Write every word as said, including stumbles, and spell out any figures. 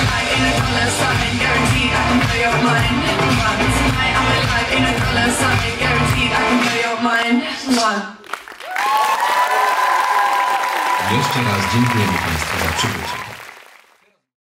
alive in a dollar sign, guaranteed I can blow your mind. Tonight I'm alive in a dollar sign, guaranteed I can blow your mind. Jeszcze raz dziękujemy Państwu za przybycie.